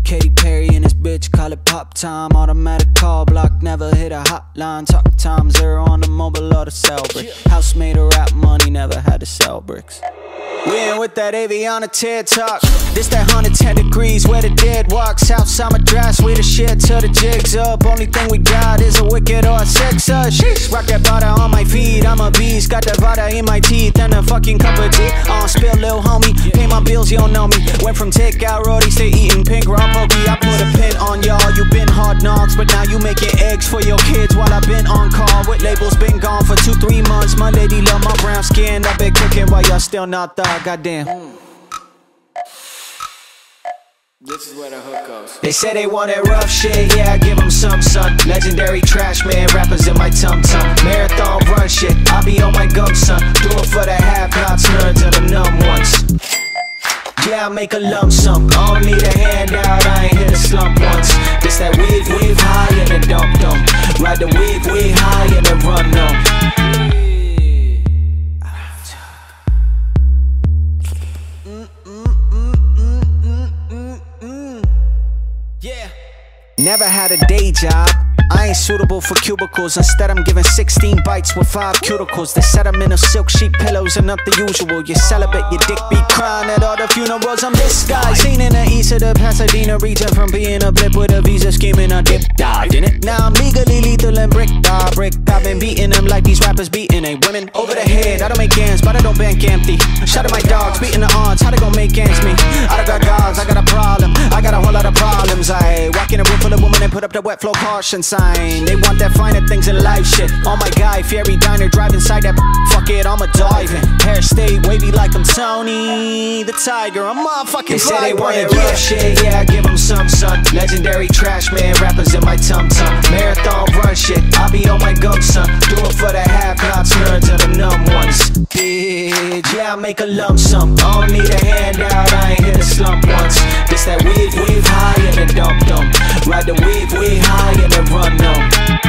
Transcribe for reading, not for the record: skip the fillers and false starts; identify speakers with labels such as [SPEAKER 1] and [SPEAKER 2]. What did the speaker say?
[SPEAKER 1] Katy Perry and his bitch, call it pop time. Automatic call block, never hit a hotline. Talk time, zero on the mobile or the cell brick. House made of rap money, never had to sell bricks. We in with that Aviana TED Talk. This that 110 degrees where the dead walk. Southside Madras, we the shit till the jig's up. Only thing we got is a wicked or a sex. Sheesh, rock that butter on my feet. I'm a beast, got that vada in my teeth and a fucking cup of tea. Spill, lil homie, pay my bills, you don't know me. Went from takeout roadies to eating pink raw pokey. I put a pin on y'all, you been hard knocks, but now you making eggs for your kids while I been on call with labels. Been gone for 2-3 months. My lady love my brown skin. I been cooking while y'all still not thought. Goddamn. This is where the hook goes. They say they want that rough shit, yeah, I give them some, son. Legendary trash man, rappers in my tum-tum. Marathon run shit, I be on my gum, son. Do it for the have-nots, nerds and the numb ones. Yeah, I make a lump sum. I don't need a handout, I ain't hit a slump once. This that weave high and the dump. Ride the weave high and the run numb. Yeah. Never had a day job. I ain't suitable for cubicles. Instead I'm giving 16 bites with 5 cuticles. They set them in a silk sheet pillows and not the usual. You're celibate, your dick be crying at all the funerals. I'm this guy, seen in the east of the Pasadena region. From being a blip with a visa scheming, I dip died in it. Now I'm legally lethal and brick. I've been beating them like these rappers beating a women over the head. I don't make ends, but I don't bank empty. Shout at my dogs, beating the odds. How they gon' make ends meet? I don't got gods, I got a problem. I got a whole lot of problems. I walk in a room full of women and put up the wet flow caution sign. They want that finer things in life shit. Oh my guy, Fairy Diner, drive inside that. Fuck it, I'ma dive in. Hair stay wavy like I'm Tony the Tiger. I'm motherfucking. They say they want that rough shit, yeah, I give them some, son. Legendary trash man, rappers in my tum-tum. Marathon run shit, I be on my gum, son. Do it for the have-nots, nerds and the numb ones. Bitch, yeah, I make a lump sum. I don't need a handout, I ain't hit a slump once. This that weave high and the dump. Ride the weave high and the run numb.